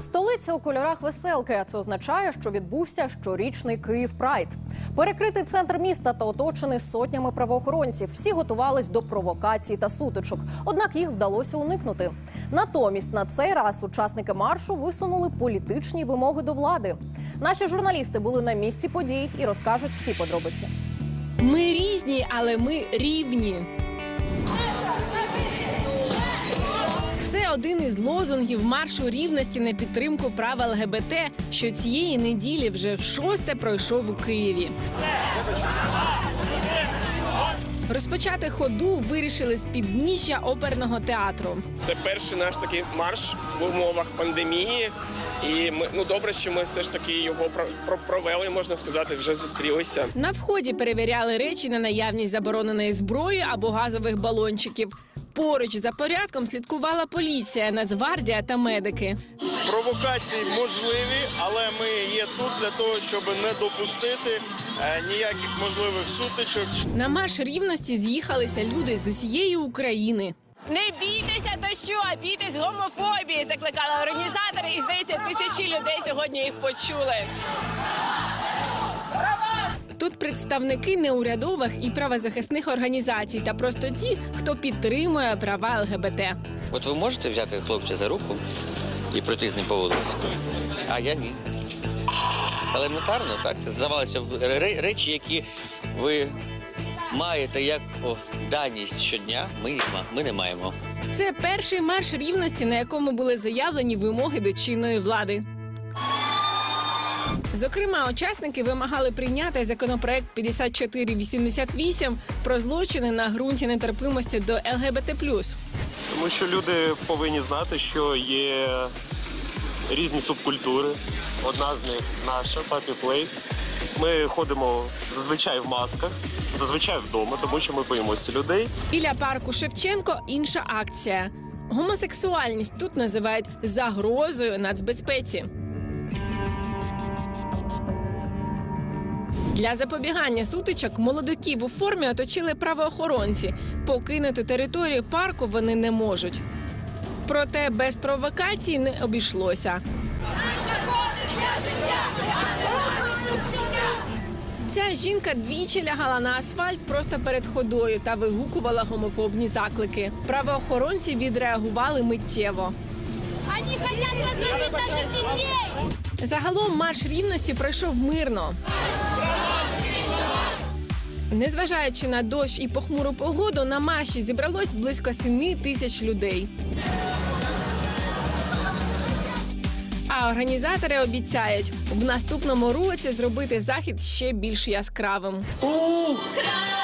Столиця у кольорах веселки, а це означає, що відбувся щорічний Київ Прайд. Перекритий центр міста та оточений сотнями правоохоронців. Всі готувались до провокацій та сутичок, однак їх вдалося уникнути. Натомість на цей раз учасники маршу висунули політичні вимоги до влади. Наші журналісти були на місці подій і розкажуть всі подробиці. Ми різні, але ми рівні. Це один із лозунгів маршу рівності на підтримку прав ЛГБТ, що цієї неділі вже вшосте пройшов у Києві. Розпочати ходу вирішили з підніжжя оперного театру. Це перший наш такий марш в умовах пандемії. І добре, що ми все ж таки його провели, можна сказати, вже зустрілися. На вході перевіряли речі на наявність забороненої зброї або газових балончиків. Поруч за порядком слідкувала поліція, Нацгвардія та медики. Провокації можливі, але ми є тут для того, щоб не допустити ніяких можливих сутичок. На марш рівності з'їхалися люди з усієї України. Не бійтеся дощу, а бійтесь гомофобії, закликали організатори, і, здається, тисячі людей сьогодні їх почули. Тут представники неурядових і правозахисних організацій та просто ті, хто підтримує права ЛГБТ. От ви можете взяти хлопця за руку і пройти з ним по вулиці, а я ні. Елементарно, так? Здавалося, речі, які ви маєте як даність щодня, ми не маємо. Це перший марш рівності, на якому були заявлені вимоги до чинної влади. Зокрема, учасники вимагали прийняти законопроект 5488 про злочини на ґрунті нетерпимості до ЛГБТ+. Тому що люди повинні знати, що є різні субкультури. Одна з них наша, Puppy Play. Ми ходимо зазвичай в масках, зазвичай вдома, тому що ми боїмося людей. Біля парку Шевченко інша акція. Гомосексуальність тут називають загрозою нацбезпеці. Для запобігання сутичок молодиків у формі оточили правоохоронці. Покинути територію парку вони не можуть. Проте без провокацій не обійшлося. Ця жінка двічі лягала на асфальт просто перед ходою та вигукувала гомофобні заклики. Правоохоронці відреагували миттєво. Вони хочуть розводити наших дітей! Загалом марш рівності пройшов мирно. Незважаючи на дощ і похмуру погоду, на марші зібралось близько 7 тисяч людей. А організатори обіцяють в наступному році зробити захід ще більш яскравим. Україна!